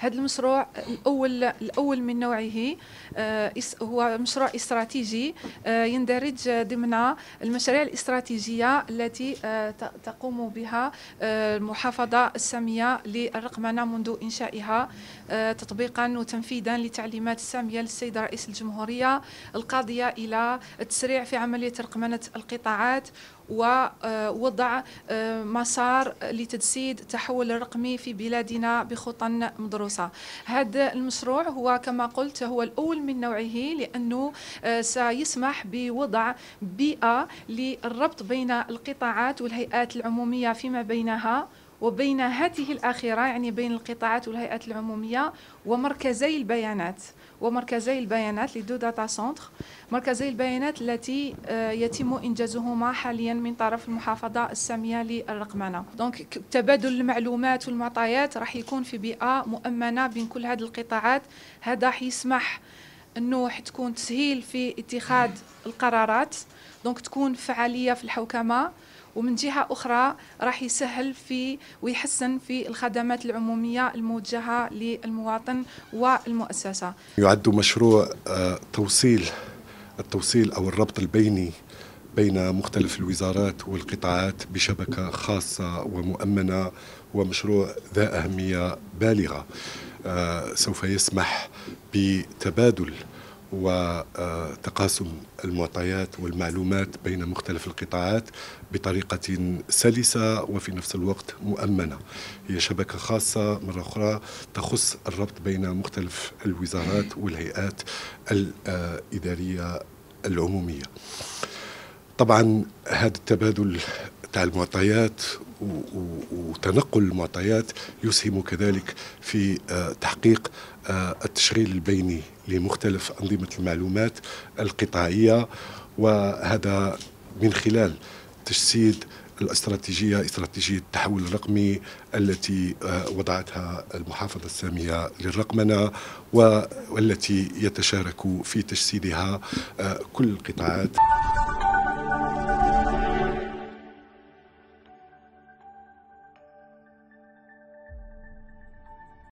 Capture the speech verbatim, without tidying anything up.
هذا المشروع الأول الأول من نوعه هو مشروع استراتيجي يندرج ضمن المشاريع الاستراتيجية التي تقوم بها المحافظة السامية للرقمنة منذ إنشائها تطبيقا وتنفيذا لتعليمات السامية للسيد رئيس الجمهورية القاضية إلى التسريع في عملية رقمنة القطاعات ووضع مسار لتجسيد التحول الرقمي في بلادنا بخطى مدروسة. هذا المشروع هو كما قلت هو الأول من نوعه، لأنه سيسمح بوضع بيئة للربط بين القطاعات والهيئات العمومية فيما بينها وبين هذه الأخيرة، يعني بين القطاعات والهيئات العمومية ومركزي البيانات ومركزي البيانات لدو داتا سنتر، مركزي البيانات التي يتم إنجازهما حاليا من طرف المحافظة السامية للرقمنة. دونك تبادل المعلومات والمعطيات راح يكون في بيئة مؤمنة بين كل هذه القطاعات. هذا حيسمح أنه حتكون تسهيل في اتخاذ القرارات، دونك تكون فعالية في الحوكمة، ومن جهة أخرى راح يسهل في ويحسن في الخدمات العمومية الموجهة للمواطن والمؤسسة. يعد مشروع توصيل التوصيل أو الربط البيني بين مختلف الوزارات والقطاعات بشبكة خاصة ومؤمنة، ومشروع ذا أهمية بالغة سوف يسمح بتبادل وتقاسم المعطيات والمعلومات بين مختلف القطاعات بطريقة سلسة وفي نفس الوقت مؤمنة. هي شبكة خاصة مرة أخرى تخص الربط بين مختلف الوزارات والهيئات الإدارية العمومية. طبعا هذا التبادل تاع المعطيات وتنقل المعطيات يسهم كذلك في تحقيق التشغيل البيني لمختلف أنظمة المعلومات القطاعية، وهذا من خلال تجسيد الاستراتيجية استراتيجية التحول الرقمي التي وضعتها المحافظة السامية للرقمنة، والتي يتشارك في تجسيدها كل القطاعات.